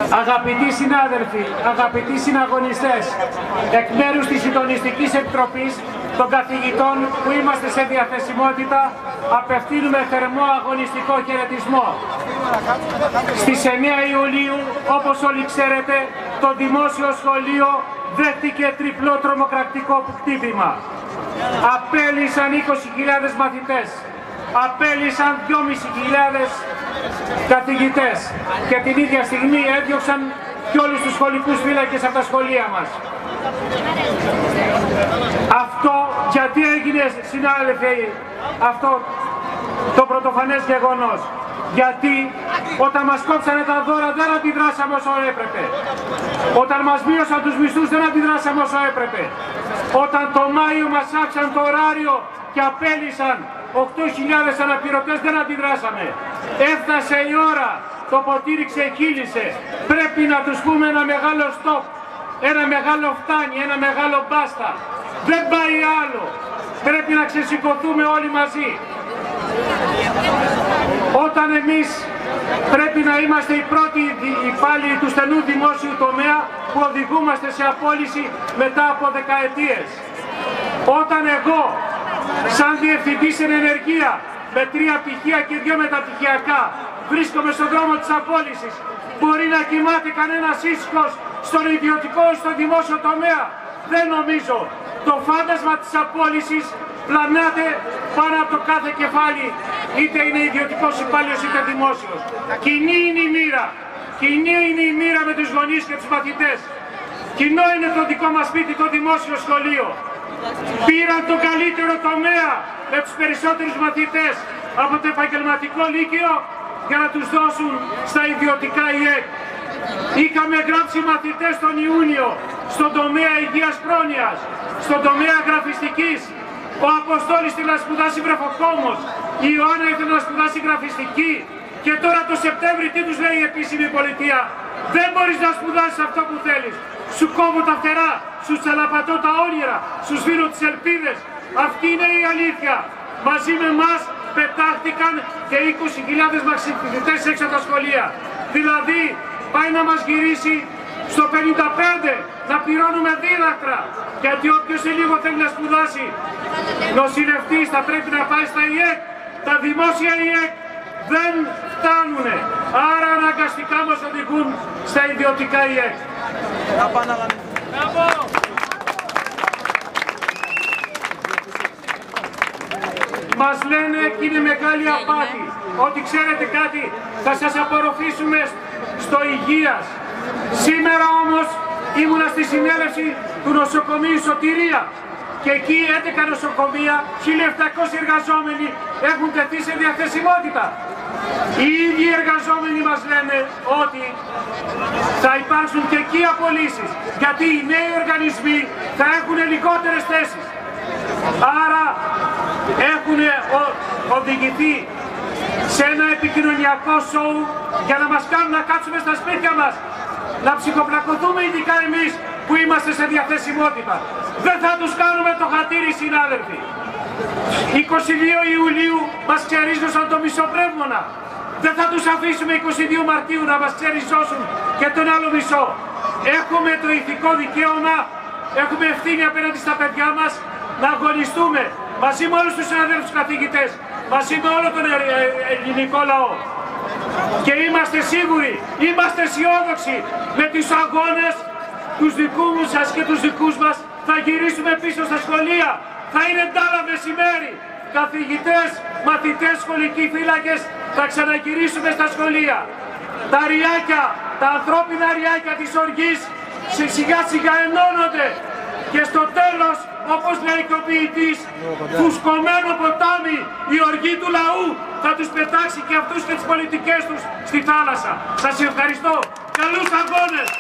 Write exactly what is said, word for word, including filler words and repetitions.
Αγαπητοί συνάδελφοι, αγαπητοί συναγωνιστές, εκ μέρους της Συντονιστικής Επιτροπής των καθηγητών που είμαστε σε διαθεσιμότητα, απευθύνουμε θερμό αγωνιστικό χαιρετισμό. Στις εννέα Ιουλίου, όπως όλοι ξέρετε, το Δημόσιο Σχολείο δέχτηκε τριπλό τρομοκρατικό χτύπημα. Απέλυσαν είκοσι χιλιάδες μαθητές, απέλυσαν δυόμισι χιλιάδες καθηγητές και την ίδια στιγμή έδιωξαν και όλους τους σχολικούς φύλακες από τα σχολεία μας. Αυτό γιατί έγινε, συνάδελφοι, αυτό το πρωτοφανές γεγονός? Γιατί όταν μας κόψανε τα δώρα δεν αντιδράσαμε όσο έπρεπε. Όταν μας μείωσαν τους μισθούς δεν αντιδράσαμε όσο έπρεπε. Όταν το Μάιο μας άφησαν το ωράριο και απέλυσαν οκτώ χιλιάδες αναπληρωτές δεν αντιδράσαμε. Έφτασε η ώρα, το ποτήρι ξεκύλησε. Πρέπει να τους πούμε ένα μεγάλο στοπ, ένα μεγάλο φτάνει, ένα μεγάλο μπάστα. Δεν πάει άλλο. Πρέπει να ξεσηκωθούμε όλοι μαζί. Όταν εμείς πρέπει να είμαστε οι πρώτοι υπάλληλοι του στενού δημόσιου τομέα που οδηγούμαστε σε απόλυση μετά από δεκαετίες. Όταν εγώ, σαν διευθυντής εν ενεργεία, με τρία πτυχία και δύο μεταπτυχιακά, βρίσκομαι στον δρόμο της απόλυσης, μπορεί να κοιμάται κανένας ήσυχος στον ιδιωτικό ή στο δημόσιο τομέα? Δεν νομίζω. Το φάντασμα της απόλυσης πλανάται πάνω από το κάθε κεφάλι, είτε είναι ιδιωτικός υπάλληλος είτε δημόσιος. Κοινή είναι η μοίρα. Κοινή είναι η μοίρα με τους γονείς και τους μαθητές. Κοινό είναι το δικό μας σπίτι, το δημόσιο σχολείο. Πήραν τον καλύτερο τομέα με τους περισσότερους μαθητές από το επαγγελματικό λύκειο για να τους δώσουν στα ιδιωτικά ΙΕΚ. Είχαμε γράψει μαθητές τον Ιούνιο στον τομέα υγείας πρόνοιας, στον τομέα γραφιστικής. Ο Αποστόλης ήθελε να σπουδάσει βρεφοκόμος, η Ιωάννα ήθελε να σπουδάσει γραφιστική. Και τώρα το Σεπτέμβρη τι τους λέει η επίσημη πολιτεία? Δεν μπορείς να σπουδάσεις αυτό που θέλεις. Σου κόβω τα φτερά, σου τσαλαπατώ τα όνειρα, σου σβήνω τις ελπίδες. Αυτή είναι η αλήθεια. Μαζί με εμάς πετάχτηκαν και είκοσι χιλιάδες μαθητές έξω από τα σχολεία. Δηλαδή πάει να μας γυρίσει στο πενήντα πέντε να πληρώνουμε δίδακτρα. Γιατί όποιος σε λίγο θέλει να σπουδάσει νοσηλευτής θα πρέπει να πάει στα ΙΕΚ. Τα δημόσια ΙΕΚ δεν φτάνουνε. Άρα αναγκαστικά μας οδηγούν στα ιδιωτικά ΙΕΚ. Μας λένε και είναι μεγάλη απάτη ότι ξέρετε κάτι, θα σας απορροφήσουμε στο υγείας. Σήμερα όμως ήμουνα στη συνέλευση του νοσοκομείου Σωτηρία και εκεί έντεκα νοσοκομεία, χίλια επτακόσιοι εργαζόμενοι έχουν τεθεί σε διαθεσιμότητα. Οι ίδιοι εργαζόμενοι μας λένε ότι θα υπάρξουν και εκεί απολύσεις, γιατί οι νέοι οργανισμοί θα έχουν λιγότερες θέσεις. Άρα έχουν οδηγηθεί σε ένα επικοινωνιακό σοου για να μας κάνουν να κάτσουμε στα σπίτια μας, να ψυχοπλακωθούμε, ειδικά εμείς που είμαστε σε διαθεσιμότητα. Δεν θα τους κάνουμε το χατήρι, συνάδελφοι. είκοσι δύο Ιουλίου μας ξερίζωσαν το μισοπνεύμονα. Δεν θα τους αφήσουμε είκοσι δύο Μαρτίου να μας ξεριζώσουν και τον άλλο μισό. Έχουμε το ηθικό δικαίωμα, έχουμε ευθύνη απέναντι στα παιδιά μας να αγωνιστούμε μαζί με όλους τους συναδέλφους καθηγητές, μαζί με όλο τον ελληνικό λαό. Και είμαστε σίγουροι, είμαστε αισιόδοξοι με τους αγώνες τους δικούς σας και τους δικούς μας. Θα γυρίσουμε πίσω στα σχολεία, θα είναι ντάλα μεσημέρι. Καθηγητές, μαθητές, σχολικοί φύλακες, θα ξαναγυρίσουμε στα σχολεία. Τα ριάκια, τα ανθρώπινα ριάκια της οργής σιγά σιγά ενώνονται και στο τέλος, όπως λέει και ο ποιητής, φουσκωμένο ποτάμι, η οργή του λαού θα τους πετάξει και αυτούς και τις πολιτικές τους στη θάλασσα. Σας ευχαριστώ. Καλούς αγώνες!